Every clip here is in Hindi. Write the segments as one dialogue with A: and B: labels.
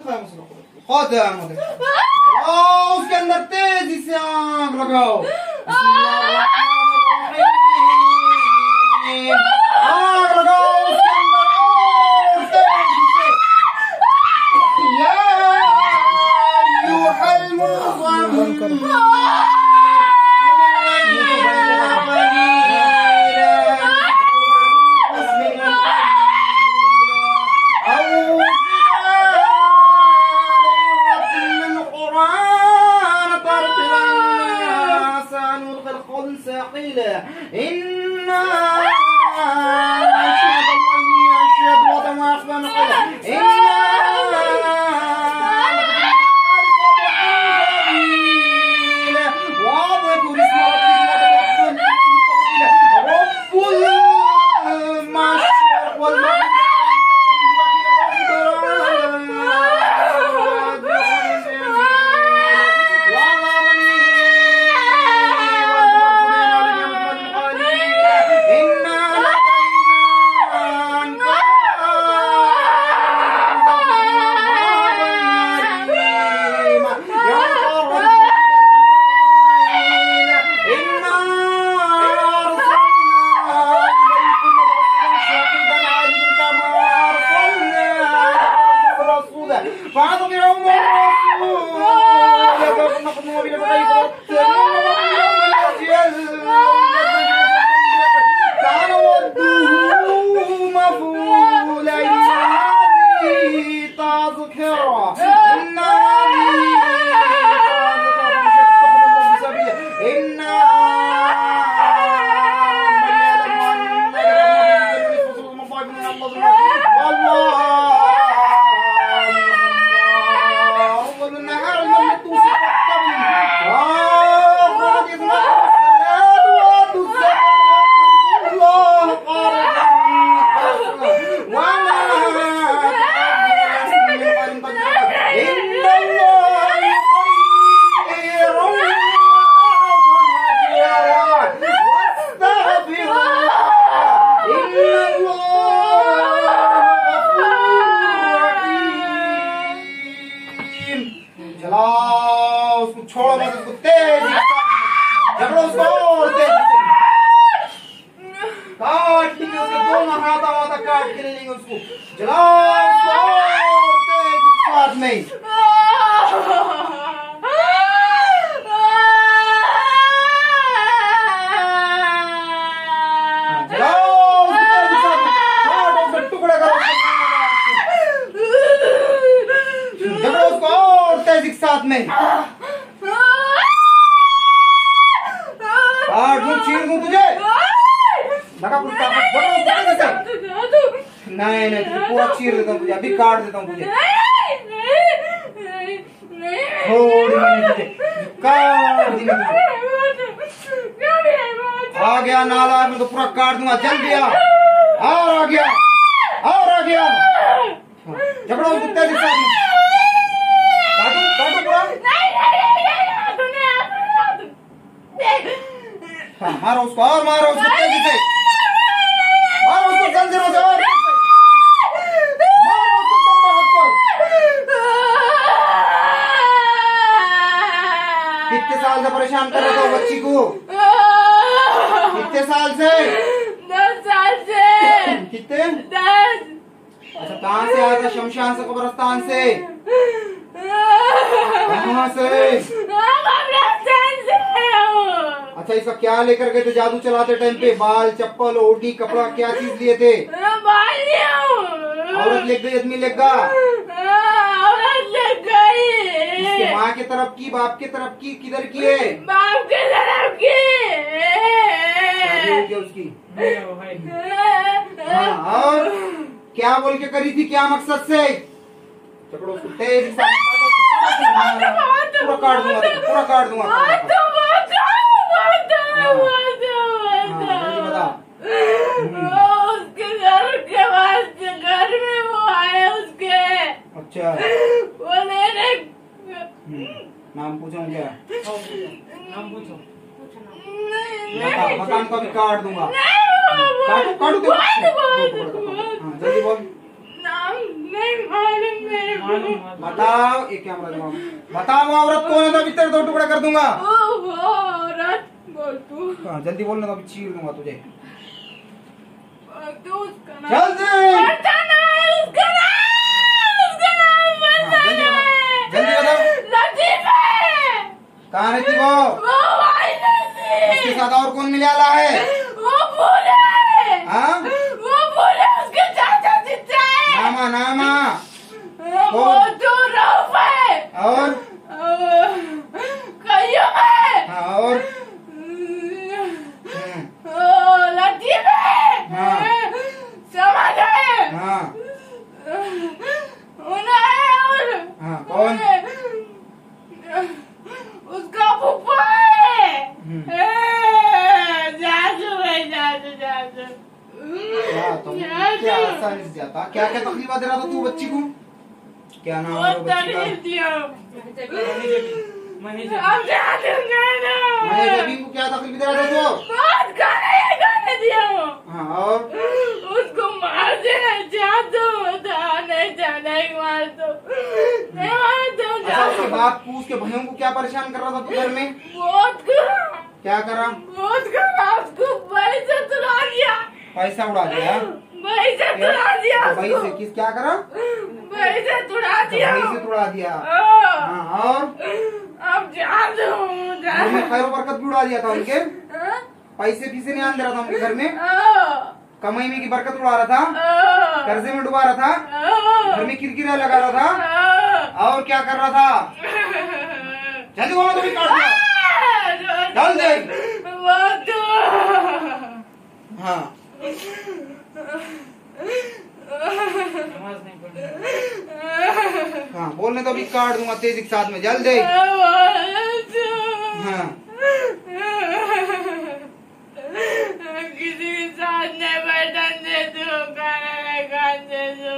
A: उसके अंदर तेजी से आग लगाओ। आग लगाओ उसके अंदर और तेजी से। या अय्युहल मुज़म्मिल छोड़ो मत उसको, तेज झगड़ो उसको और तेज काट लेंगे उसके दोनों हाथ काट के ले लेंगे उसको, जलाओ उसको और तेज साथ में जलाओ उसको टुकड़ा करो, झगड़ो उसको और तेज साथ में चीर दूं तुझे, नहीं नहीं तुझे पूरा चीर देता हूँ तुझे, अभी काट देता हूँ तुझे, थोड़ी तुझे काट दी आ गया नाला में तो पूरा काट दूंगा, जल्दी आ गया और आ गया, झगड़ा उस कुत्ते के साथ में काटू काटू पूरा, हाँ, मारो उसको और मारो उसको तेजी से, मारो उसको जंजीरों से और मारो उसको तंबा हाथ को। कितने साल से परेशान कर रहे हो बच्ची को, कितने साल से?
B: 10 साल से।
A: कितने?
B: 10।
A: अच्छा कहाँ से आया था? शमशान से, कब्रिस्तान से? कहाँ से? अच्छा इसका क्या लेकर गए थे जादू चलाते टाइम पे? बाल, चप्पल, ओढ़नी, कपड़ा, क्या चीज लिए थे? औरत लेग गई, आदमी लेग गया?
B: औरत लेग गई।
A: इसके माँ की तरफ की, बाप की तरफ की, किधर की है?
B: बाप की तरफ की।
A: शादी उसकी? हाँ, और क्या बोल के करी थी, क्या मकसद से? चकड़ो उसको तेज पूरा काट दूंगा, पूरा काट दूंगा।
B: उसके घर के पास घर में वो आए उसके।
A: अच्छा
B: वो लेने
A: नाम पूछूं क्या?
C: नाम पूछो।
A: मकान का भी काट दूंगा। काटू काटू हाँ जल्दी बोल।
B: नाम नहीं मालूम मेरे को।
C: मालूम
A: बताओ ये क्या जवाब बताओ वो औरत कौन है तो अभी तेरे 2 टुकड़े कर दूंगा।
B: वो औरत बोल तू
A: हाँ जल्दी बोलना तो अभी चीर दूंगा तुझे।
B: तू उसका नाम
A: जल्दी
B: पता नहीं उसका नाम पता
A: जल्दी बताओ,
B: नहीं।
A: जल्दी बताओ।
B: लतीफ है
A: कहाँ रहती वो
B: भाई नहीं
A: उसके साथ और कौन मिले आला है?
B: वो बोले
A: हाँ
B: वो बोले उसके चाचा जीता है
A: नामा नामा
B: वो तो रऊफ है
A: और
B: कईयों है
A: हाँ और
B: लतीफ है
A: हाँ।
B: समझ है
A: हाँ
B: और
A: हाँ कौन
B: उसका फूफा है
A: हम्म।
B: जादू है जादू जादू
A: क्या तुम क्या आसानी से जाता क्या क्या तकलीफ दे रहा था तू बच्ची को? क्या नाम है
B: बहुत
A: वो बच्ची का?
B: तकलीफ दिया
C: मनी
B: अब जादू गाना
A: मैं जबी को क्या तकलीफ दे रहा था तू?
B: बहुत गाने दिया
A: हाँ और
B: उसको मार देना जादू नहीं जाना मार दो नहीं मार दो
A: अच्छा उसके बाप को उसके भाइयों को क्या परेशान कर रहा था तू घर में?
B: बहुत
A: क्या करा?
B: बहुत करा उसको भाई से तुला दिया
A: पैसा उड़ा दिया?
B: भाई से तुला दिया
A: तो भाई से किस क्या करा?
B: भाई से तुला
A: तो
B: दिया
A: भाई से तुड़ा दिया।
B: हाँ,
A: हाँ और
B: अब जादू
A: घर में खैर बरकत भी उड़ा दिया था उनके? पैसे फीसे नहीं आने दे रहा था उनके घर में? कमाई में की बरकत उड़ा रहा था? कर्जे में डुबा रहा था? घर में किरकिरा लगा रहा था? और क्या कर रहा था? जल्दी बोलो तो भी काट दिया। जल्दी।
B: वो तो
A: हाँ
C: नमाज नहीं पढ़नी
A: हाँ बोलने तो अभी काट दूंगा तेजी के साथ में जल्दी। हाँ
B: किसी के साथ नहीं बैठन दे दो खाना नहीं खाने दो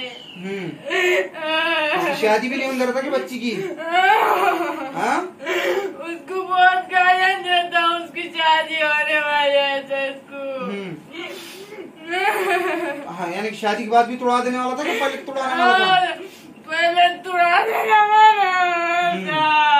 A: उसकी शादी भी नहीं होने दे रहा था कि बच्ची की? हाँ
B: उसको बहुत गाना देता हूँ उसकी शादी होने वाली है तो उसको
A: हाँ यानी कि शादी के बाद भी तोड़ा देने वाला था कि पहले तोड़ाने वाला था?
B: पहले तुड़ा देना वाला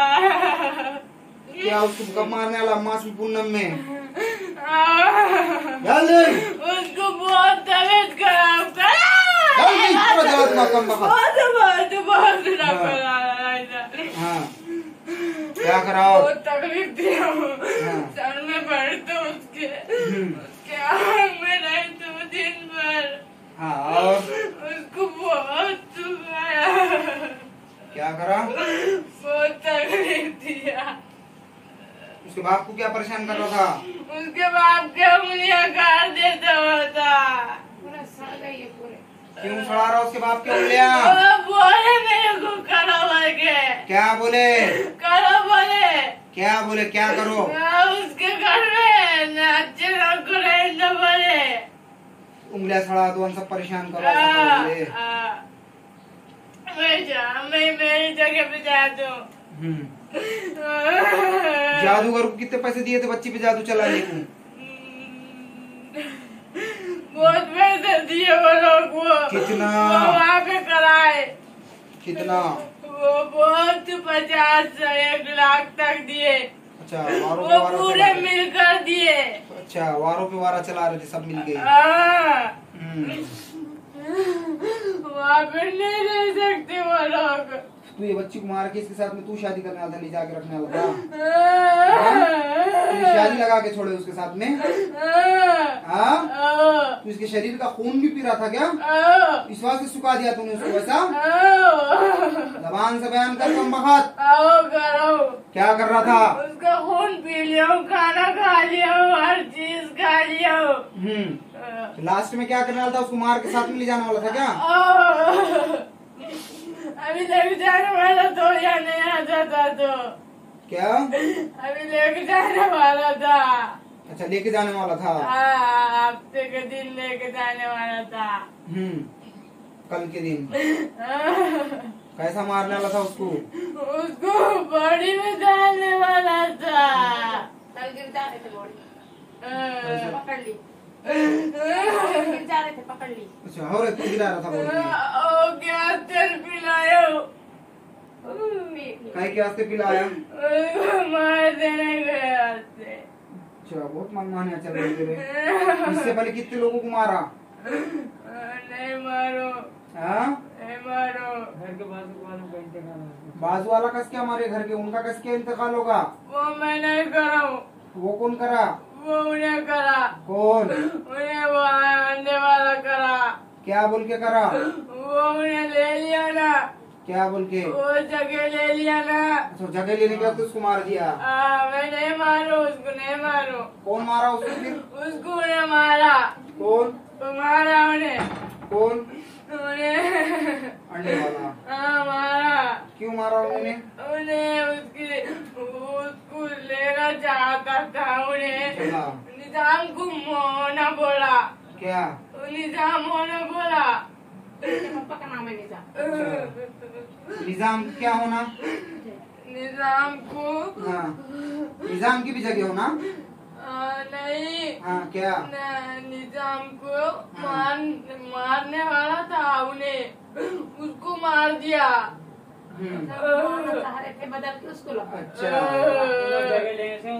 A: क्या उसको कब मारने वाला मास पूनम में?
B: था।
A: जल्दी
B: उसको बहुत तबीयत खराब करा
A: जल्दी पूरा जवाब का कम बखत।
B: बहुत खराब
A: हाँ।
B: करा
A: हाँ क्या कराओ?
B: बहुत तकलीफ दिया
A: हाँ।
B: सर में बढ़ तो उसके आँख में रही तो दिन भर
A: हाँ और
B: उसको बहुत दुखाया
A: क्या करा?
B: बहुत तकलीफ दिया
A: उसके बाप को क्या परेशान कर रहा था?
B: उसके बाप के उंगलियां काट देता होता
A: क्यों सड़ा रहा उसके बाप की उंगलियां?
B: वो बोले मेरे को करो बोल के
A: क्या बोले?
B: करो बोले
A: क्या बोले क्या करो?
B: उसके घर में अच्छे लोग को रहने न बोले
A: उंगलियां सड़ा दो, हम सब परेशान करो ऐसा बोले।
B: मैं मेरी जगह पे जा दूं
A: जादूगर को कितने पैसे दिए थे बच्ची पे जादू चलाने को?
B: बहुत पैसे दिए वो लोग वो
A: कितना?
B: वो वहाँ पे कराए
A: कितना?
B: वो बहुत 50 से 1 लाख तक दिए
A: अच्छा वारों
B: वो
A: पे वारा
B: पूरे
A: चला रहे।
B: मिलकर दिए
A: अच्छा वारों पे वारा चला रहे थे सब मिल गए।
B: वहाँ पे नहीं रह सकते वो लोग
A: तू ये बच्ची को मार के इसके साथ में तू शादी करने वाला था, ले जाके रखने वाला था? तू शादी लगा के छोड़े उसके साथ में? हाँ तू इसके शरीर का खून भी पी रहा था क्या? इस वास्ते सुखा दिया तूने उसको ऐसा? जबान से बयान कर कम बखत।
B: करो
A: क्या कर रहा था?
B: उसका खून पी लिया खाना खा लिया हर चीज खा लिया
A: लास्ट में क्या करने वाला था? उसको मार के साथ में ले जाने वाला था क्या?
B: अभी लेके जाने वाला तो या नहीं आ जाता तो
A: क्या?
B: अभी लेके जाने वाला था
A: अच्छा लेके जाने वाला था?
B: हफ्ते के दिन लेके जाने वाला था
A: कल के दिन कैसा मारने वाला था उसको?
B: उसको बॉडी में डालने वाला था
D: कल गिर जाने थे बॉडी
A: कैसे?
D: पकड़ ली गिर
B: जा रहे थे, पकड़ ली।
A: अच्छा हो रे, तू गिरा रहा था बोल के।
B: ओ क्या तेल पिलायो,
A: काय के वास्ते पिलाया?
B: मार देने गए आते।
A: अच्छा बहुत मनमानियां चल रही तेरे। इससे पहले कितने लोगों को मारा?
B: नहीं मारो,
A: हाँ
B: नहीं मारो।
C: घर के बाजू वालों का इंतकाल हो गया।
A: बाजू वाला कस क्या मारे घर के, उनका कस क्या इंतकाल होगा?
B: वो मैं नहीं करा हूँ,
A: वो कौन करा?
B: वो उन्हें करा।
A: कौन?
B: उन्हें वो अंडे वाला करा।
A: क्या बोल के करा?
B: वो उन्हें ले लिया ना,
A: क्या बोल के?
B: वो जगह ले लिया ना।
A: अच्छा जगह लेने के बाद उसको मार दिया?
B: मैं नहीं मारो उसको, नहीं मारो।
A: कौन मारा उसको फिर?
B: उसको उन्हें मारा।
A: कौन?
B: तो मारा उन्हें,
A: कौन?
B: उन्हें
A: अंडे वाला।
B: मारा।
A: क्यों मारा उन्होंने?
B: उन्हें उसको लेना चाहता था। उन्हें
A: हाँ।
B: निजाम को होना बोला।
A: क्या?
B: निजाम होना बोला। पापा का नाम है निजाम।
A: निजाम क्या होना?
B: निजाम को
A: हाँ निजाम की भी जगह होना?
B: नहीं।
A: हाँ क्या?
B: निजाम को मारने वाला था, उन्हें उसको मार दिया। बदल के उसको
A: अच्छा
C: जगह लेने से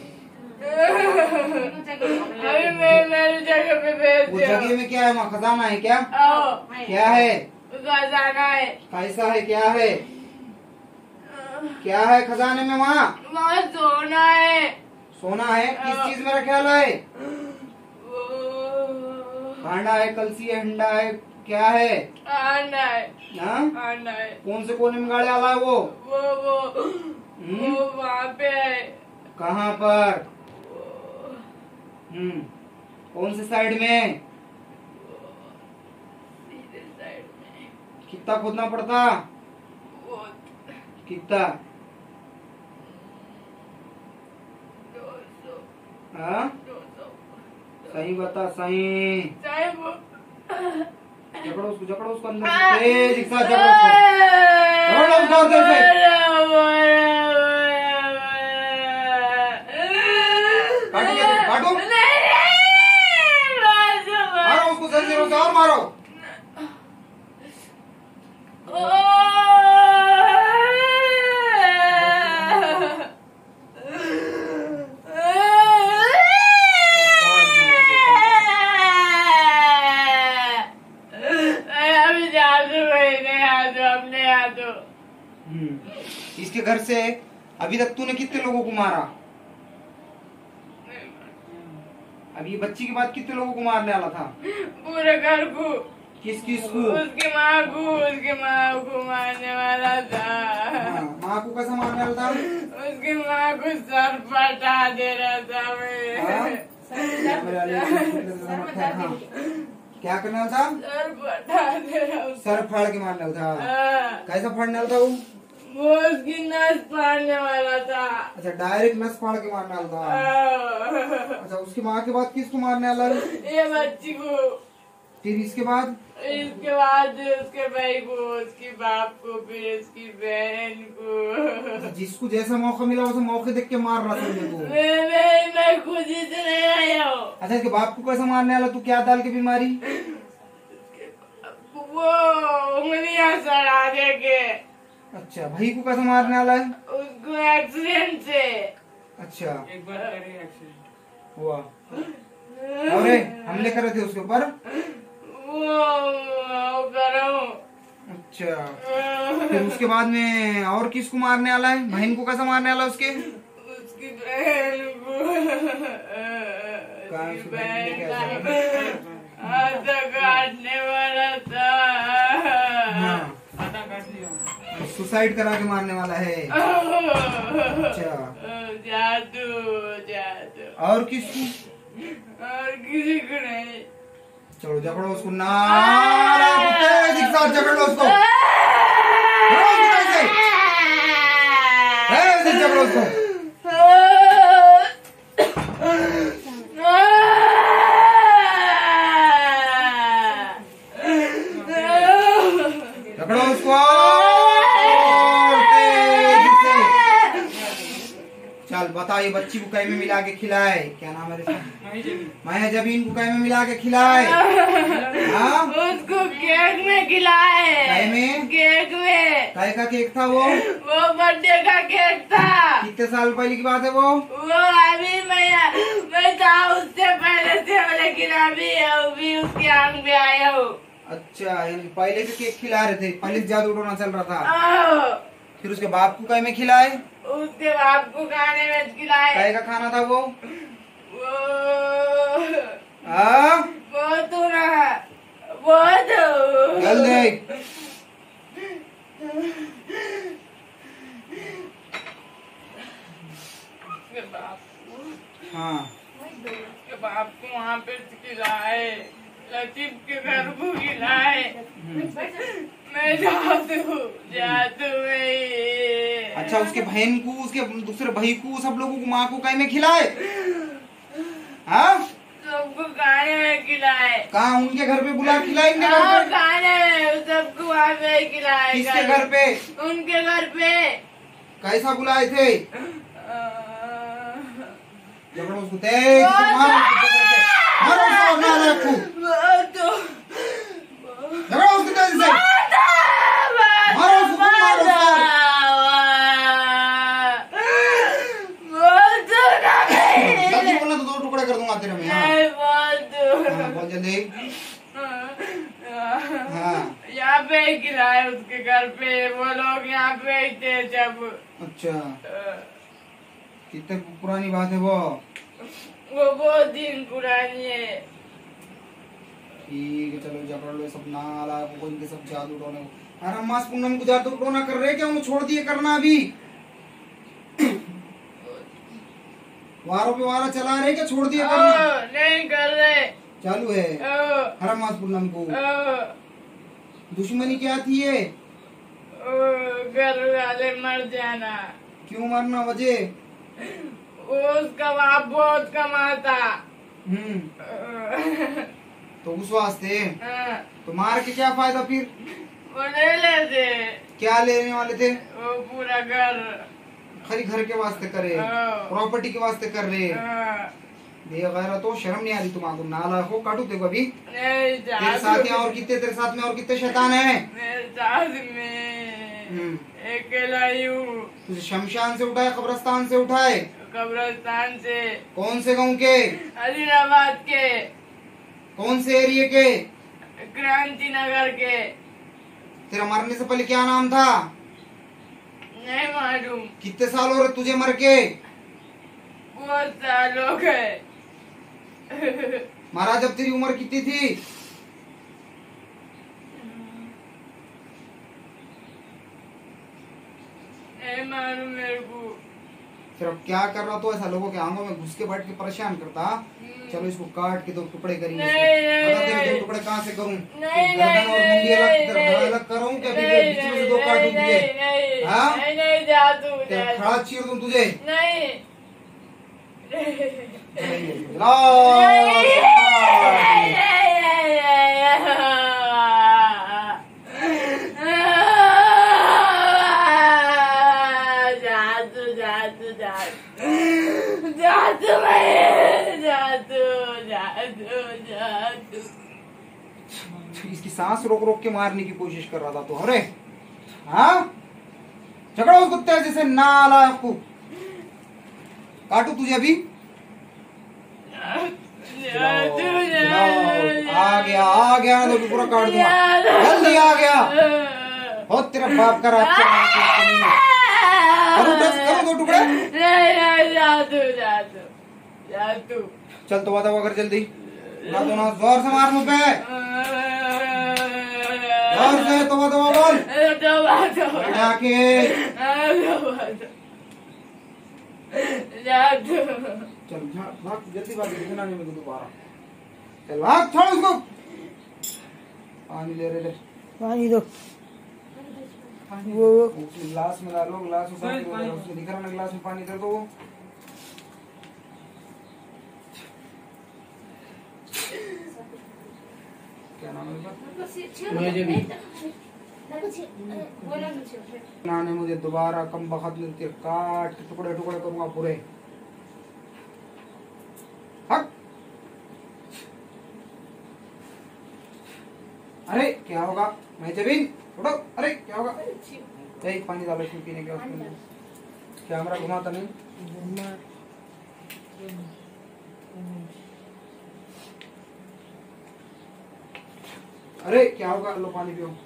B: अभी मैं मेरी जगह पे भेज
A: वो
B: दिया।
A: जगह में क्या है? वहाँ खजाना है क्या? क्या है?
B: खजाना है।
A: कैसा है? क्या है? क्या है खजाने में? वहाँ
B: सोना है।
A: सोना है? किस चीज में रखा है? भांडा है, कलसी है, हंडा है, क्या है?
B: अंडा है।
A: हाँ?
B: अंडा है।
A: कौन से कोने में गाड़े वाला है वो?
B: वो वहाँ पे है।
A: कहाँ पर? कौन से साइड में?
B: सीधे साइड में।
A: कितना खोदना पड़ता? कितना?
B: 200।
A: हाँ?
B: 200।
A: सही बता, सही।
B: साहब
A: जकड़ो उसको अंदर से, तेज एक साथ जकड़ो उसको अंदर से। काटो क्या तुम? काटो, मारो उसको जंजीरों से और मारो। इसके घर से अभी तक तूने कितने लोगों को मारा? अब ये बच्ची के बाद कितने लोगों को मारने वाला था?
B: पूरे घर को।
A: किस को?
B: उसकी माँ को मारने वाला था।
A: माँ को कैसे मारने वाला था?
B: उसकी माँ को सर फटा दे रहा था।
A: क्या करने वाला था?
B: सर फटा दे रहा था।
A: सर फाड़ के मारने वाला था? कैसा फाड़ने वाला था
B: वो उसकी नस फाड़ने वाला था।
A: अच्छा डायरेक्ट नस फाड़ के मारने वाला था। अच्छा उसकी माँ के बाद किसको मारने वाला?
B: ये बच्ची को।
A: फिर इसके बाद?
B: इसके बाद उसके भाई को, उसके बाप को, फिर उसकी बहन को।
A: जिसको जैसा मौका मिला वैसे मौके देख के मार रहा था तू?
B: मैं खुद ही से नहीं आया हूँ।
A: अच्छा इसके बाप को कैसे मारने वाला तू? क्या डाल के बीमारी?
B: वो उंगलियां सड़ा देके।
A: अच्छा भाई को कैसे मारने वाला है?
B: उसको एक्सीडेंट से।
A: अच्छा
C: एक बार करे एक्सीडेंट
A: हुआ और हमले कर रहे थे उसके ऊपर?
B: वो करो।
A: अच्छा फिर उसके बाद में और किसको मारने वाला है? बहन को कैसे मारने वाला उसके?
B: उसकी बहन को।
A: कहाँ
B: उसकी
A: उसकी
B: बहन
A: बहन को
B: का हाथ काटने वाला था।
A: हाँ
C: आधा काट लिया।
A: सुसाइड करा के मारने वाला है? अच्छा
B: जादू।
A: और किसको?
B: और किसी को नहीं।
A: चलो जकड़ो उसको, नारा तेज एक साथ जकड़ो उसको, जकड़ो उसको। जकड़ो उसको तेज से। चल बता ये बच्ची को कहीं में मिला के खिलाए? क्या नाम है इसका? मैं जबीन को कहीं में मिला के खिलाए? हाँ?
B: उसको केक में खिलाए।
A: कहीं में?
B: केक में।
A: काय का केक था वो?
B: वो बर्थडे का केक था।
A: कितने साल पहले की बात है वो?
B: अभी मैं था उससे पहले से, लेकिन अभी उसके आंग में आया हूँ।
A: अच्छा, यानी पहले से केक खिला रहे थे, पहले से जादू टोना चल रहा था। फिर उसके बाप को कहीं में खिलाए?
B: उसके बाप को खाने में खिलाए।
A: काय का खाना था वो?
B: वो तो ना, वो तो
A: जल्दी हाँ।
B: उसके बाप को वहाँ पे खिलाए, लतीफ के घर को खिलाए। मैं जादू में।
A: अच्छा, उसके बहन को, उसके दूसरे भाई को, सब लोगों को, माँ को कहीं में खिलाए? हाँ?
B: सबको खाने में खिलाए।
A: कहाँ उनके घर पे बुला खिलाएंगे?
B: खाने में सबको वहाँ पे खिलाए।
A: किसके घर पे?
B: उनके घर पे।
A: कैसा बुलाए थे? झगड़ो उसको तेज से मारो उसको, नालायक को। झगड़ो उसको तेज से, मारो उसको, मारो उसको। जल्दी बोलना तो 2 टुकड़े कर दूंगा तेरे में। हाँ, बोल जल्दी। हाँ।
B: यहाँ पे खिलाए उसके घर पे, वो लोग यहाँ पे ही थे जब।
A: अच्छा, कितने पुरानी बात है वो?
B: बहुत दिन पुरानी है।
A: ठीक है, चलो झगड़ लो सब, नाला को इनके सब जादू टोने को। अरे मास पूनम को जादू टोना कर रहे क्या? उन्हें छोड़ दिए करना अभी? वारों पे वारा चला रहे क्या? छोड़ दिए करना?
B: नहीं कर रहे,
A: चालू है। हर मास पूनम को दुश्मनी क्या थी ये?
B: घर वाले मर जाना।
A: क्यों मरना? वजह?
B: उसका बाप बहुत कमाता।
A: तो उस वास्ते तो मार के क्या फायदा फिर?
B: वो ले लेते।
A: क्या लेने वाले थे?
B: वो पूरा घर।
A: खाली घर के वास्ते करे, प्रॉपर्टी के वास्ते कर रहे। बेगैरत तो शर्म नहीं आ रही तुम्हारा? नालायक हो, काटू तेरे को अभी। तेरे साथ और कितने, तेरे साथ में और कितने शैतान है? मेरे
B: साथ में अकेला ही हूँ।
A: तुझे शमशान से उठाए, कब्रिस्तान से उठाए?
B: कब्रिस्तान से।
A: कौन से गांव के?
B: हैदराबाद के।
A: कौन से एरिया के?
B: क्रांति नगर के।
A: तेरा मरने से पहले क्या नाम था?
B: नहीं मालूम।
A: कितने साल हो रहे तुझे मर के?
B: बहुत साल हो गए।
A: महाराज, जब तेरी उम्र कितनी थी?
B: नहीं मालूम मेरे को।
A: फिर अब क्या कर रहा? तो ऐसा लोगों के आंगों में घुस के बैठ के परेशान करता। चलो इसको काट के 2 टुकड़े करेंगे। बता तेरे 2 टुकड़े कहाँ से करूँ? गर्दन और मुंडी अलग करूँ क्या? बीच में से 2 काटूं तुझे? हाँ?
B: नहीं जादू।
A: खड़ा चीर दूं तुझे?
B: नहीं।
A: इसकी सांस रोक रोक के मारने की कोशिश कर रहा था तो। अरे हाँ, झगड़ा उस कुत्ते जैसे, नालायक को। काटू तुझे अभी? आ गया तो पूरा काट दूंगा। जल्दी आ गया। बहुत तेरा बाप का राज करो 2 टुकड़े।
B: जादू।
A: चल तो वादा कर जल्दी। ना तो ना, जोर से मार मुझ पे, जोर से। तो बोल जाके। चल भाग जल्दी, भाग, दिखना नहीं मुझे दोबारा। चल भाग, छोड़ उसको। पानी ले रहे,
D: पानी दो।
A: वो गिलास में डालो, गिलास उसमें दिख रहा ना, गिलास में पानी कर दो। क्या नाम है? नाने मुझे दोबारा कम बखत मिलती, काट टुकड़े टुकड़े करूंगा पूरे। हक अरे क्या होगा मैं जबीन उठो, अरे क्या होगा, एक पानी डालो इसमें पीने का, कैमरा घुमाता नहीं। अरे क्या होगा, लो पानी पियो।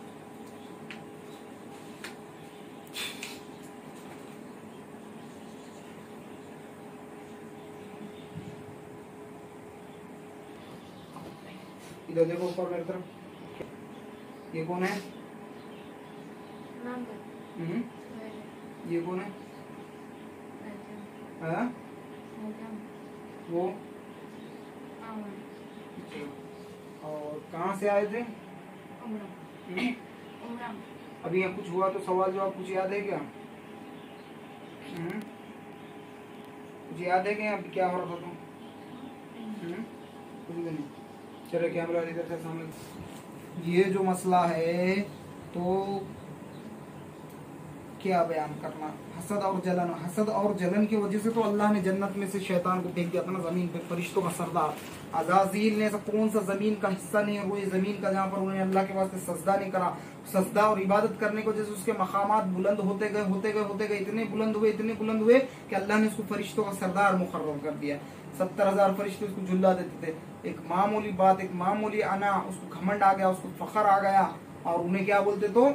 A: इधर देखो ऊपर मेरी तरफ, ये कौन है? ये कौन है? हाँ? वो और कहाँ से आए थे? अभी यहाँ कुछ हुआ तो सवाल जवाब कुछ याद है क्या? कुछ याद है क्या अभी क्या हो रहा था तुम? कुछ भी नहीं। चलो कैमरा इधर से सामने। ये जो मसला है तो क्या बयान करना, हसद और जलन। हसद और जलन की वजह से तो अल्लाह ने जन्नत में से शैतान को फेंक दिया था ना जमीन पे, फरिश्तों का सरदार अज़ाज़ील ने ऐसा कौन सा जमीन का हिस्सा नहीं है वो जमीन का जहाँ पर उन्होंने अल्लाह के वास्ते सजदा नहीं करा। सजदा और इबादत करने की वजह से उसके मकामात बुलंद होते गए इतने बुलंद हुए कि अल्लाह ने उसको फरिश्तों का सरदार मुकर्रर कर दिया। 70,000 फरिश्ते उसको झुल्ला देते थे। एक मामूली बात, एक मामूली अना, उसको घमंड आ गया, उसको फखर आ गया और उन्हें क्या बोलते तो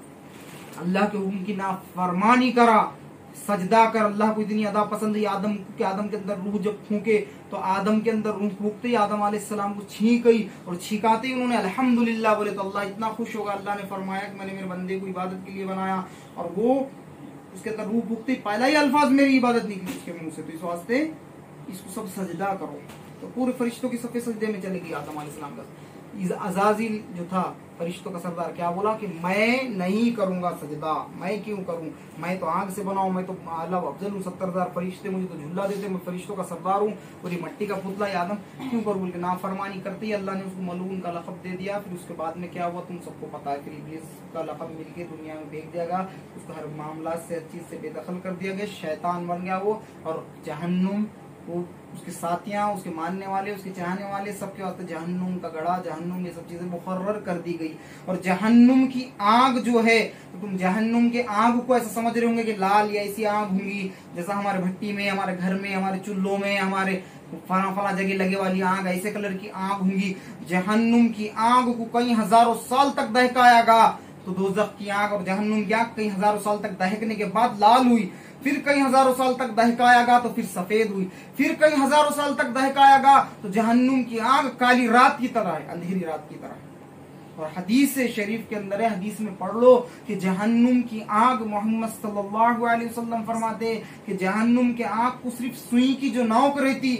A: अल्लाह के हुक्म की नाफरमानी करा, सजदा कर। अल्लाह को इतनी अदा पसंद है आदम के अंदर रूह जब फूके तो आदम के अंदर रूह फूकते ही आदम अलैहिस्सलाम को छींक गई और छींकाते ही उन्होंने अल्हम्दुलिल्लाह बोले तो अल्लाह इतना खुश होगा। अल्लाह ने फरमाया कि मैंने मेरे बंदे को इबादत के लिए बनाया और वो उसके अंदर रूह फूकते ही पहला ही अल्फाज मेरी इबादत निकली उसके मुंह से, तो इस वास्ते इसको सब सजदा करो। तो पूरे फरिश्तों की सफे सजदे में चले गई आदम अलैहिस्सलाम का। अज़ाज़ील जो था फरिश्तों का सरदार क्या बोला कि मैं नहीं करूंगा सजदा, मैं क्यों करूं, मैं तो आग से बनाऊं, मैं तो आला अफजल हूँ, 70,000 फरिश्ते मुझे तो झुल्ला देते, मैं फरिश्तों का सरदार हूँ और ये मट्टी का पुतला है आदम, क्यों करूं? बोल के नाफरमानी करते ही अल्लाह ने उसको मलून का लक़ब दे दिया। फिर उसके बाद में क्या हुआ तुम सबको पता है, फिर इब्लीस का लक़ब मिलके दुनिया में भेज दिया गया, उसको हर मामला से हर चीज से बेदखल कर दिया गया, शैतान बन गया वो। और जहन्नुम, वो उसके साथियां, उसके मानने वाले, उसके चाहने वाले, सबके वास्ते जहन्नुम का गड़ा, जहन्नुम ये सब चीजें मुकर्रर कर दी गई। और जहन्नुम की आग जो है तो तुम जहन्नुम के आग को ऐसा समझ रहे होंगे कि लाल या ऐसी आग होंगी जैसा हमारे भट्टी में, हमारे घर में, हमारे चूल्हों में, हमारे फला जगह लगे वाली आग, ऐसे कलर की आग होंगी। जहन्नुम की आग को कई हजारों साल तक दहकायागा। तो दोज़ख की आग और जहन्नुम की आग कई हजारों साल तक दहकने के बाद लाल हुई, फिर कई हजारों साल तक दहकायागा तो फिर सफेद हुई, फिर कई हजारों साल तक दहकायागा तो जहन्नुम की आग काली रात की तरह है, अंधेरी रात की तरह। और हदीस शरीफ के अंदर है, हदीस में पढ़ लो कि जहन्नुम की आग, मोहम्मद सल्लल्लाहु अलैहि वसल्लम फरमाते कि जहन्नुम के आग को सिर्फ सुई की जो नोक रहती,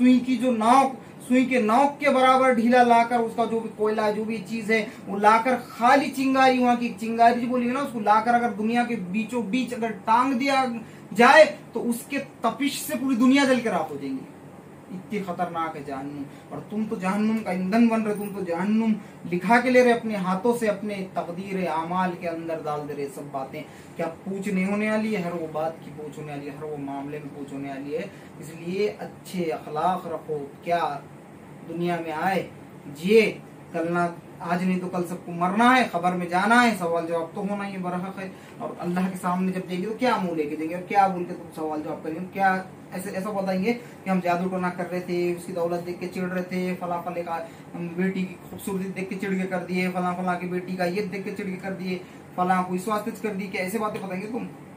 A: सुई के नोक के बराबर ढीला लाकर, उसका जो भी कोयला जो भी चीज है वो लाकर, खाली चिंगारी, वहां की चिंगारी जो बोली ना, उसको लाकर अगर दुनिया के बीचों बीच अगर टांग दिया जाए तो उसके तपिश से पूरी दुनिया जल के राख हो जाएंगी। इतनी खतरनाक है जहन्नुम। और तुम तो जहन्नुम का ईंधन बन रहे, तुम तो जहन्नुम लिखा के ले रहे अपने हाथों से, अपने तकदीर आमाल के अंदर डाल दे रहे सब बातें। क्या पूछ नहीं होने वाली है, हर वो बात की पूछ होने वाली है, हर वो मामले में पूछ होने वाली है। इसलिए अच्छे अखलाक रखो, क्या दुनिया में आए जिए, कल ना आज नहीं तो कल सबको मरना है, खबर में जाना है, सवाल जवाब तो होना ही बरहक है। और अल्लाह के सामने जब जाएंगे तो क्या मुंह लेके जाएंगे, क्या बोल के तुम सवाल जवाब करेंगे, क्या ऐसा बताएंगे कि हम जादू टोना कर रहे थे, उसकी दौलत देख के चिढ़ रहे थे, फला फले का बेटी की खूबसूरती देख के चिढ़ के कर दिए, फला फला की बेटी का ये देख के चिढ़ के कर दिए, फला को इस वास्ते कर दी, क्या ऐसे बातें बताएंगे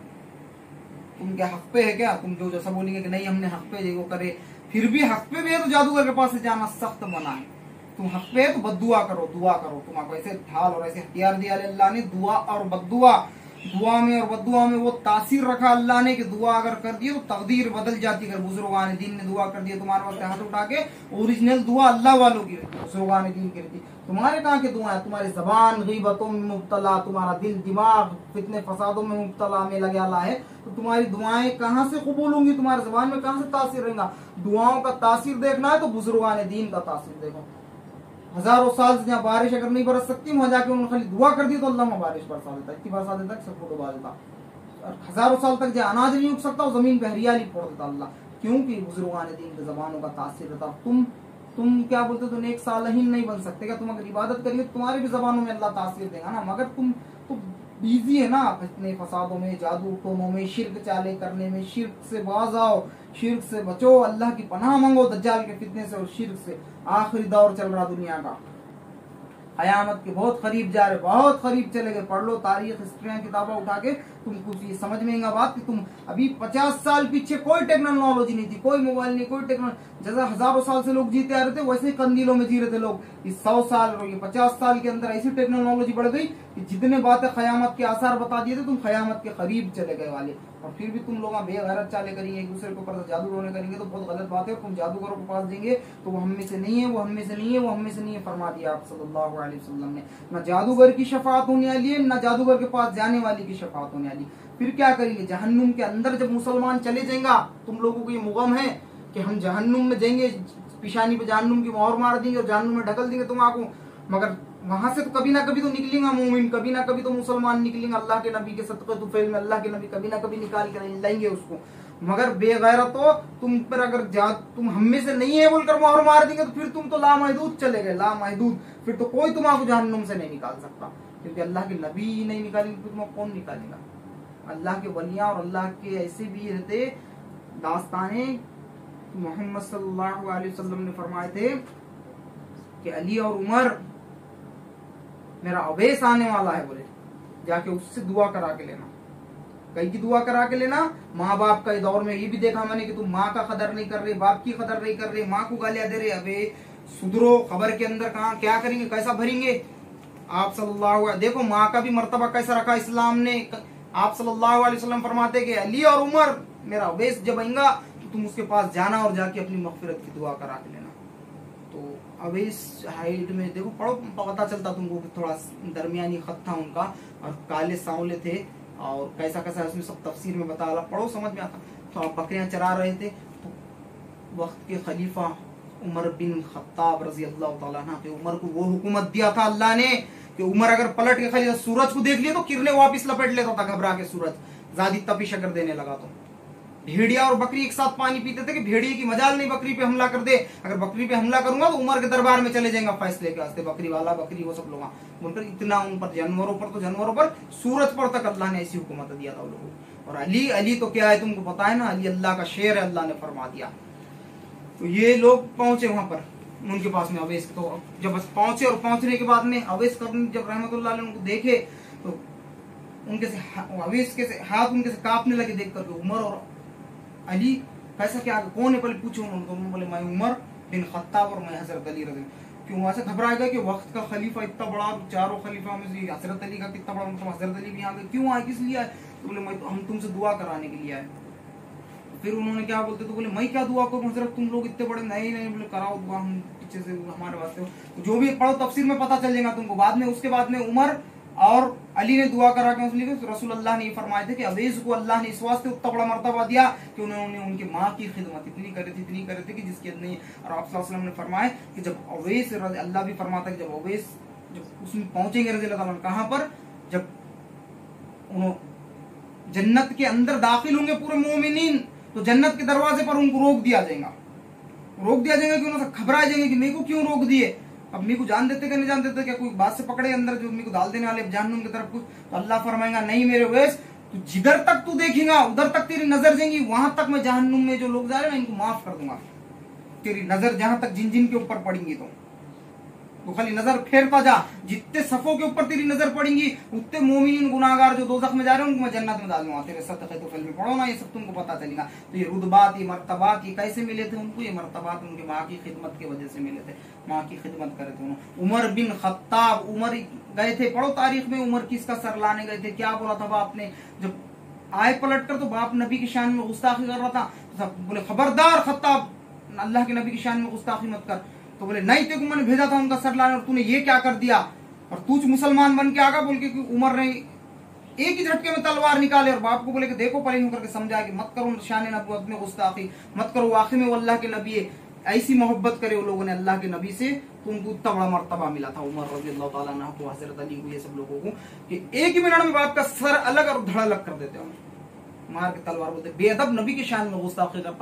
A: तुम क्या हक पे है क्या? तुम जो जैसा बोलेंगे कि नहीं हमने हक पे वो करे, फिर भी हक पे भी है तो जादूगर के पास से जाना सख्त मना है। तुम हक पे है तो बद्दुआ करो, दुआ करो। तुम्हारे ऐसे ढाल और ऐसे हथियार दिया अल्लाह ने, दुआ और बद्दुआ। दुआ में और बद्दुआ में वो तासीर रखा अल्लाह ने कि दुआ अगर कर दिए तो तकदीर बदल जाती। अगर बुजुर्गान दीन ने दुआ कर दिया तुम्हारे वास्ते हाथ उठा के, ओरिजिनल दुआ अल्लाह वालों की, बुजुर्गान दीन की रहती। तुम्हारे कहाँ की दुआ है? तुम्हारी जबान गीबतों में मुब्तला, तुम्हारा दिल दिमाग फितने फसादों में मुब्तला में लगे अल्लाह है, तो तुम्हारी दुआएं कहाँ से कबूल होंगी? तुम्हारे जबान में कहाँ से तासीर रहेगा? दुआओं का तासीर देखना है तो बुजुर्गान दीन का तासीर देखो। हजारों साल से जहाँ बारिश अगर नहीं बरस सकती, वहां जाके उन्होंने खाली दुआ कर दी तो अल्लाह बारिश बरसा देता, इतनी बरसा देता कि सबको डुबा देता। और हजारों साल तक जहाँ अनाज नहीं उग सकता, जमीन पे हरियाली फोड़ देता अल्लाह, क्योंकि बुजुर्गान दीन के जबानों का तासीर रहता। तुम तुम क्या बोलते हो, तुम एक सालहीन नहीं बन सकते क्या? तुम अगर इबादत करेंगे तुम्हारी भी जबानों में अल्लाह तासीर देगा ना, मगर तुम तो बिजी है ना इतने फसादों में, जादू टोनों में, शिर्क चाले करने में। शिर्क से बाज आओ, शिर्क से बचो, अल्लाह की पनाह मांगो दज्जाल के फितने से और शिर्क से। आखिरी दौर चल रहा दुनिया का, कयामत के बहुत करीब जा रहे, बहुत करीब चले गए। पढ़ लो तारीख, हिस्ट्रियां, किताबें उठा के, तुम कुछ ये समझ में आएगा बात कि तुम अभी 50 साल पीछे कोई टेक्नोलॉजी नहीं थी, कोई मोबाइल नहीं, कोई टेक्नोलॉजी। जैसा हजारों साल से लोग जीते आ रहे थे वैसे ही कंदीलों में जी रहे थे लोग। इस 100 साल और ये 50 साल के अंदर ऐसी टेक्नोलॉजी बढ़ गई कि जितने बातें कयामत के आसार बता दिए थे, तुम कयामत के करीब चले गए वाले। और फिर भी तुम लोग बेगैरत चाले करेंगे, एक दूसरे के ऊपर जादू टोने करेंगे, तो बहुत गलत बात है। तुम जादूगरों के पास देंगे तो वो हम में से नहीं है, वो हम में से नहीं है, वो हम में से नहीं है, फरमा दिया आप सल्लल्लाहु अलैहि वसल्लम ने। न जादूगर की शफाअत होने वाली है, न जादूगर के पास जाने वाली की शफाअत होने वाली। फिर क्या करेंगे? जहन्नुम के अंदर जब मुसलमान चले जाएंगे, तुम लोगों को ये मुगम है कि हम जहन्नुम में जाएंगे, पिशानी पे जहन्नुम की मोहर मार देंगे और जहन्नुम में ढकल देंगे तुम आपको, मगर वहां से तो कभी ना कभी तो निकलेंगे मोमिन, कभी ना कभी तो मुसलमान निकलेंगे। अल्लाह के नबी के सदक़े तुफैल में अल्लाह के नबी कभी ना कभी निकाल के लाएंगे उसको। मगर बेगैरत हो तुम पर अगर तुम हम में से नहीं है बोलकर मोहर मार देंगे तो फिर तुम तो लामहदूद चले गए, लामहदूद। फिर तो कोई तुम्हारा जहन्नुम से नहीं निकाल सकता, क्योंकि अल्लाह के नबी ही नहीं निकालेंगे, तुम कौन निकालेगा? अल्लाह के वलियां और अल्लाह के ऐसे भी रहते दास्ताने। मोहम्मद सल्लल्लाहु अलैहि वसल्लम ने फरमाए थे कि अली और उमर, मेरा अवैस आने वाला है, बोले जाके उससे दुआ करा के लेना। कई की दुआ करा के लेना? माँ बाप का दौर में ये भी देखा मैंने कि तुम माँ का कदर नहीं कर रहे, बाप की कदर नहीं कर रहे, माँ को गालियां दे रहे। अबे सुधरो, खबर के अंदर कहाँ क्या करेंगे, कैसा भरेंगे? आप सल्लल्लाहु अलैहि, देखो माँ का भी मर्तबा कैसा रखा इस्लाम ने। आप सल्लल्लाहु अलैहि वसल्लम फरमाते कि अली और उमर, मेरा अवैस जब आएगा तो तुम उसके पास जाना और जाके अपनी मगफिरत की दुआ करा के लेना। तो अवैस हाइट में देखो, पढ़ो, पता चलता तुमको कि थोड़ा दरमियानी खत था उनका और काले सांवले थे और कैसा कैसा उसमें सब तफसीर में बता रहा, पढ़ो समझ में आता। तो आप बकरियां चरा रहे थे तो वक्त के खलीफा उमर बिन खत्ताब रजी अल्लाह तआला अन्हु के उमर को वो हुकूमत दिया था अल्लाह ने कि उमर अगर पलट के खाली सूरज को देख लिया तो किरणें वापिस लपेट लेता था घबरा के सूरज, ज्यादा तपिश अगर देने लगा तो। भेड़िया और बकरी एक साथ पानी पीते थे कि भेड़िए की मजाल नहीं बकरी पे हमला कर दे, अगर बकरी पे हमला करूंगा तो उमर के दरबार में चले जाएंगे फैसले के वास्ते, बकरी वाला बकरी वो सब लोग बोलकर इतना उन पर, जानवरों पर तो जानवरों पर, सूरज पर तक अल्लाह ने ऐसी हुकूमत दिया था लोगों को। और अली, अली तो क्या है तुमको पता है ना, अली अल्लाह का शेर है, अल्लाह ने फरमा दिया। तो ये लोग पहुंचे वहां पर उनके पास में अवैस, तो जब पहुंचे और पहुंचने के बाद में अवैस जब रहमतुल्लाह अलैह उनको देखे तो उनके से अवैस के हाथ उनके से कांपने लगे देख करके। उमर और अली कैसा क्या, कौन है पहले पूछो उनको, बोले मैं उमर बिन खत्ताब और मैं हजरत अली रज़ी। क्यों वहां से घबरा गया कि वक्त का खलीफा इतना बड़ा, चारों खलीफा में से हजरत अली का कितना बड़ा, मतलब हजरत अली भी आ गए, क्यों आए, किस लिए आए? तो बोले मैं तो, हम तुमसे दुआ कराने के लिए आए। फिर उन्होंने क्या बोलते, तो बोले मैं क्या दुआ करूं हजरत, तुम लोग इतने बड़े, नहीं नहीं, बोले कराओ दुआ, हम पीछे से हमारे वास्ते, जो भी पढ़ो तफसीर में पता चल जाएगा तुमको बाद में। उसके बाद में उमर और अली ने दुआ करा के रसूल अल्लाह ने फरमाए थे कि अवैस को अल्लाह ने इस वास्ते उतना बड़ा मर्तबा दिया कि उन्होंने उनकी माँ की खिदमत इतनी करे थे कि जिसकी नहीं। और आप सल्लल्लाहु अलैहि वसल्लम ने फरमाया कि जब अवैस, अल्लाह भी फरमाता है कि जब अवैस जब उसमें पहुंचेंगे रज़ी अल्लाह ताला, कहां पर, जब उन्होंने जन्नत के अंदर दाखिल होंगे पूरे मोमिनीन, तो जन्नत के दरवाजे पर उनको रोक दिया जाएगा कि उन्होंने घबरा जाएंगे कि मेरे को क्यों रोक दिए, अब मेरे को जान देते क्या नहीं जान देते, क्या कोई बात से पकड़े अंदर जो मेरे को डाल देने वाले जहन्नुम की तरफ कुछ। तो अल्लाह फरमाएगा नहीं मेरे वैस, तू जिधर तक तू देखेगा उधर तक तेरी नजर जाएंगी, वहां तक मैं जहन्नुम में जो लोग जा रहे हैं इनको माफ कर दूंगा। तेरी नजर जहां तक जिन जिन के ऊपर पड़ेंगी तो खाली नजर फेरता जा, जितने सफों के ऊपर तेरी नजर पड़ेंगी उतने मोमिन गुनाहगार जो दोज़ख में जा रहे हैं उनको मैं जन्नत में डाल दूंगा तेरे सदक़े तुफ़ैल में। पढ़ो ना, ये सब तुमको पता चलेगा। तो ये रुतबात, ये मर्तबात, ये कैसे मिले थे उनको? ये मर्तबात उनकी माँ की खिदमत की वजह से मिले थे, माँ की खिदमत करे थे उन्होंने। उमर बिन खत्ताब, उमर गए थे, पढ़ो तारीख में, उमर किसका सर लाने गए थे, क्या बोला था बाप ने जब आए पलट कर, तो बाप नबी की शान में गुस्ताखी कर रहा था, तो बोले खबरदार खत्ताब, अल्लाह के नबी की शान में गुस्ताखी मत कर। तो बोले नहीं, तेरे को मैंने भेजा था उनका सर लाने और तूने ये क्या कर दिया, और तू मुसलमान बन के आगा, बोल के उमर ने एक ही झटके में तलवार निकाले और बाप को बोले कि देखो पहले करके समझाया कि मत करो शान नबूवत में गुस्ताखी, मत करो, वाकई में वो अल्लाह के नबी है। ऐसी मोहब्बत करे वो लोगों ने अल्लाह के नबी से, तो उनको इतना बड़ा मर्तबा मिला था उमर रज़ी अल्लाह ताला अन्हु को, हज़रत अली को, ये सब लोगों को, कि एक ही मिनट में बाप का सर अलग और धड़ अलग कर देते हैं, मार के तलवार बोलते। बेअदब नबी की शान में गुस्ताखी करता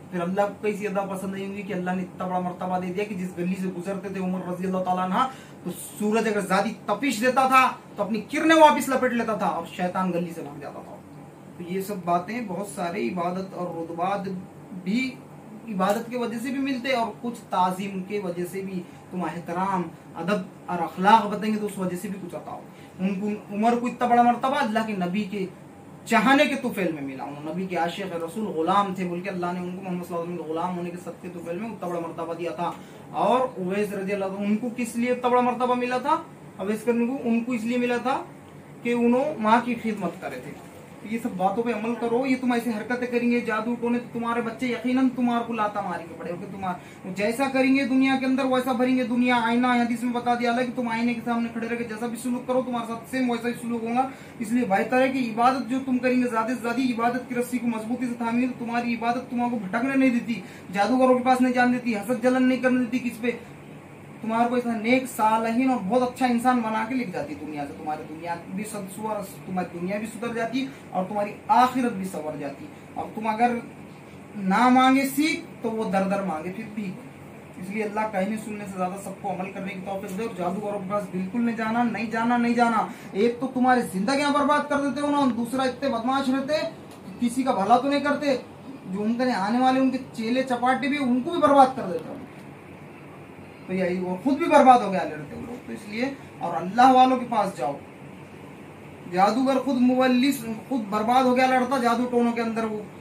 A: फिर अल्लाह को कैसी अदा पसंद नहीं हुई कि अल्लाह ने इतना बड़ा मर्तबा दे दिया कि जिस गली से गुजरते थे उमर रजी अल्लाह ताला अन्हा, तो सूरज अगर ज्यादा तपिश देता था तो अपनी किरणें वापिस लपेट लेता था और शैतान गली से भाग जाता था। तो ये सब बातें बहुत सारे इबादत और रुतबात भी इबादत के वजह से भी मिलते और कुछ ताजीम के वजह से भी, तुम एहतराम अदब और अखलाक बताएंगे तो उस वजह से भी कुछ आता हो। उनको उमर को इतना बड़ा मर्तबा अल्लाह के नबी के चाहने के तुफेल में मिला, नबी के आशिक रसूल गुलाम थे बोल के अल्लाह ने उनको मोहम्मद सल्लल्लाहु अलैहि वसल्लम के गुलाम होने के सदके तुफेल में उतना बड़ा मर्तबा दिया था। और उवैस रजी अल्लाह उनको किस लिए इतना बड़ा मर्तबा मिला था, अवैस करने को उनको इसलिए मिला था कि उन्होंने माँ की खिदमत करे थे। ये सब बातों पे अमल करो। ये तुम ऐसी हरकतें करेंगे जादू टोने तो तुम्हारे बच्चे यकीनन तुम्हारे को लाता मारेंगे पड़ेगा। तुम्हारे जैसा करेंगे दुनिया के अंदर वैसा भरेंगे। दुनिया आईना है, हदीस में बता दिया कि तुम आईने के सामने खड़े रह जैसा भी सुलूक करो तुम्हारे साथ सेम वैसा ही सुलूक होगा। इसलिए बेहतर है कि इबादत जो तुम करेंगे ज्यादा से ज्यादा इबादत की रस्सी को मजबूती से थामेंगे तो तुम्हारी इबादत तुम्हारे को भटकने नहीं देती, जादूगरों के पास नहीं जाने देती, हसद जलन नहीं करने देती किस पे, तुम्हारे को ऐसा नेक सालहीन और बहुत अच्छा इंसान बना के लिख जाती दुनिया से। तुम्हारी दुनिया भी सदसुवर, तुम्हारी दुनिया भी सुधर जाती और तुम्हारी आखिरत भी संवर जाती। और तुम अगर ना मांगे सीख तो वो दर दर मांगे फिर भी। इसलिए अल्लाह कहने सुनने से ज्यादा सबको अमल करने की तौफीक दे। और जादूगरों के पास बिल्कुल नहीं जाना, नहीं जाना, नहीं जाना। एक तो तुम्हारी जिंदगियां बर्बाद कर देते हो ना, दूसरा इतने बदमाश रहते किसी का भला तो नहीं करते, जो उनके आने वाले उनके चेले चपाटे भी उनको भी बर्बाद कर देते हो। तो यही वो खुद भी बर्बाद हो गया लड़ते वो लोग। तो इसलिए और अल्लाह वालों के पास जाओ। जादूगर खुद मुवल्लिस खुद बर्बाद हो गया लड़ता जादू टोनों के अंदर वो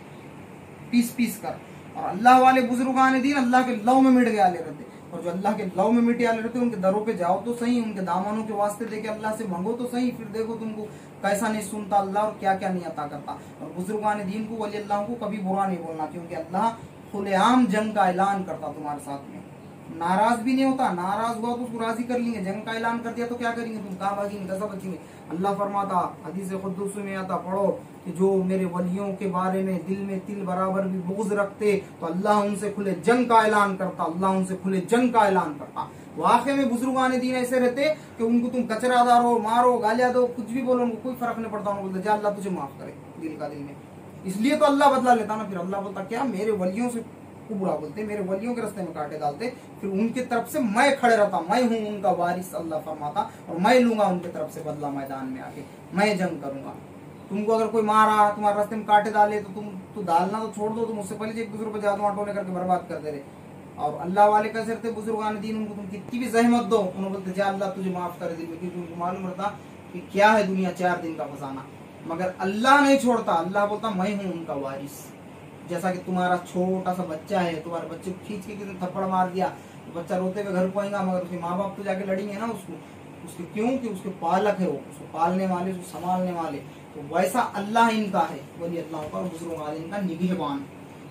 A: पीस पीस कर। और अल्लाह वाले बुजुर्गान दीन अल्लाह के लव में मिट गया ले रहते। और जो अल्लाह के लव में मिट गया ले रहते उनके दरों पे जाओ तो सही, उनके दामनों के वास्ते देके अल्लाह से मांगो तो सही। फिर देखो तुमको कैसा नहीं सुनता अल्लाह और क्या क्या नहीं अता करता। और बुजुर्गान दीन को वली अल्लाह को कभी बुरा नहीं बोलना, क्योंकि अल्लाह खुलेआम जंग का ऐलान करता तुम्हारे साथ में, नाराज भी नहीं होता। नाराज हुआ तो उसको राजी कर लेंगे, जंग का ऐलान कर दिया तो क्या करेंगे तुम, कहाँ भागेंगे, कैसा बचेंगे। अल्लाह फरमाता हदीस खुद्दूस में आता पढ़ो कि जो मेरे वलियों के बारे में दिल में तिल बराबर भी बुग़्ज़ रखते तो अल्लाह उनसे खुले जंग का ऐलान करता, अल्लाह उनसे खुले जंग का ऐलान करता। वाकई में बुजुर्गान दीन ऐसे रहते कि उनको तुम कचरा डालो, मारो, गालियां दो, कुछ भी बोलो, उनको कोई फर्क नहीं पड़ता। उनको बोलते जा अल्लाह तुझे माफ करे दिल का दिल में। इसलिए तो अल्लाह बदला लेता ना। फिर अल्लाह बोलता क्या मेरे वलियों से को बुरा बोलते, मेरे वलियों के रास्ते में कांटे डालते, फिर उनकी तरफ से मैं खड़े रहता, मैं हूँ उनका वारिस अल्लाह फरमाता, और मैं लूंगा उनकी तरफ से बदला मैदान में आके, मैं जंग करूंगा। तुमको अगर कोई मारा, तुम्हारे रास्ते में कांटे डाले तो तुम तो डालना तो छोड़ दो, तुम उससे पहले एक दूसरे पर जादू टोने करके बर्बाद कर दे रहे। और अल्लाह वाले कैसे रहते बुजुर्गान दीन, उनको तुम कितनी भी जहमत दो उन्होंने बोलते जा अल्लाह तुझे माफ कर दे, क्योंकि उनको मालूम रहता कि क्या है दुनिया 4 दिन का फसाना। मगर अल्लाह नहीं छोड़ता, अल्लाह बोलता मैं हूँ उनका वारिस। जैसा कि तुम्हारा छोटा सा बच्चा है, तुम्हारे बच्चे को खींच के किसी थप्पड़ मार दिया तो बच्चा रोते हुए घर को आएगा, मगर उसके माँ बाप तो जाके लड़ेंगे ना उसको, उसके क्यों कि उसके पालक है वो, उसको पालने वाले, उसको संभालने वाले। तो वैसा अल्लाह इनका है, वली अल्लाह का, बुजुर्ग इनका निगहबान,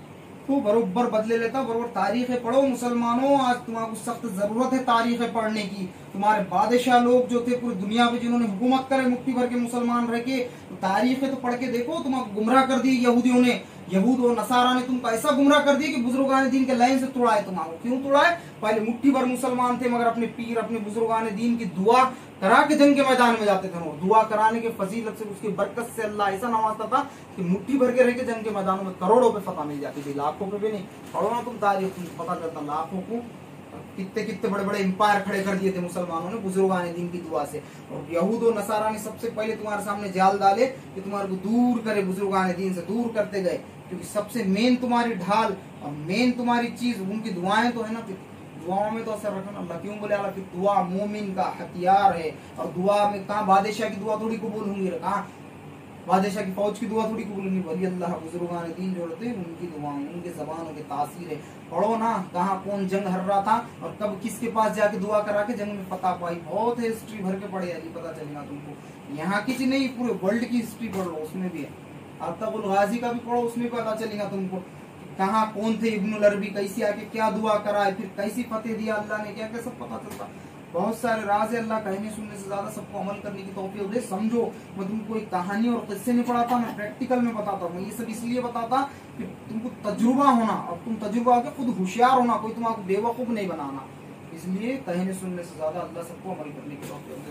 A: तो बरोबर बदले लेता। बरोबर तारीखें पढ़ो मुसलमानों, आज तुम्हारा सख्त जरूरत है तारीखें पढ़ने की। तुम्हारे बादशाह लोग जो थे पूरी दुनिया पे जिन्होंने हुकूमत करे मुट्ठी भर के मुसलमान रह के, तो तारीखें तो पढ़ के देखो। तुम्हारा गुमराह कर दी यहूदियों ने, यहूद और नसारा ने तुमको ऐसा गुमराह कर दिया कि बुजुर्गान दीन के लाइन से तोड़ाए तुम्हारा। क्यों तोड़ाए? पहले मुट्ठी भर मुसलमान थे, मगर अपने पीर अपने बुजुर्गान दीन की दुआ करा के जंग के मैदान में जाते थे। वो दुआ कराने के फजीलत से, उसकी बरकत से अल्लाह ऐसा नवाजता था कि मुट्ठी भर के रह के जंग के मैदानों में करोड़ों पे फतह मिल जाती थी, लाखों पे भी नहीं। पढ़ो ना तुम तारीख, तुम पता करता लाखों को कितने कितने बड़े बड़े एम्पायर खड़े कर दिए थे मुसलमानों ने बुजुर्गान दीन की दुआ से। और यहूद और नसारा ने सबसे पहले तुम्हारे सामने जाल डाले कि तुम्हारे को दूर करे, बुजुर्गान दीन से दूर करते गए, क्योंकि सबसे मेन तुम्हारी ढाल और मेन तुम्हारी चीज उनकी दुआएं तो है ना। दुआओं में तो असर रखना अल्लाह क्यों बोले अल्लाह की दुआ मोमिन का हथियार है। और दुआ में कहाँ बादशाह की दुआ थोड़ी कबूल होंगी, कहाँ बादशाह की फौज की दुआ थोड़ी कबूल होंगी। वली अल्लाह बुजुर्गान दीन जो रहते उनकी दुआ, उनके जबानों की तासीर है। पढ़ो ना कहाँ कौन जंग हर रहा था और कब किसके पास जाके दुआ करा के जंग में फतह पाई। बहुत है हिस्ट्री भर के पढ़े अभी पता चलेगा तुमको। यहाँ की चीज नहीं, पूरे वर्ल्ड की हिस्ट्री पढ़ लो, उसमें भी है। अरतबुल गाजी का भी पढ़ो, उसमें पता चलेगा तुमको कहाँ कौन थे इब्नुल अरबी, कैसी आके क्या दुआ कराए, फिर कैसी फतेह दिया अल्लाह ने, क्या क्या सब पता चलता। बहुत सारे राज है। अल्लाह कहने सुनने से ज्यादा सबको अमल करने की तौफीक दे। समझो, मैं तुमको कोई कहानी और किस्से नहीं पढ़ाता, मैं प्रैक्टिकल में बताता हूँ। ये सब इसलिए बताता कि तुमको तजुर्बा होना, और तुम तजुर्बा होकर खुद होशियार होना, कोई तुम्हारा बेवकूफ नहीं बनाना। इसलिए कहने सुनने से ज्यादा अल्लाह सबको अमल करने की तौफीक दे।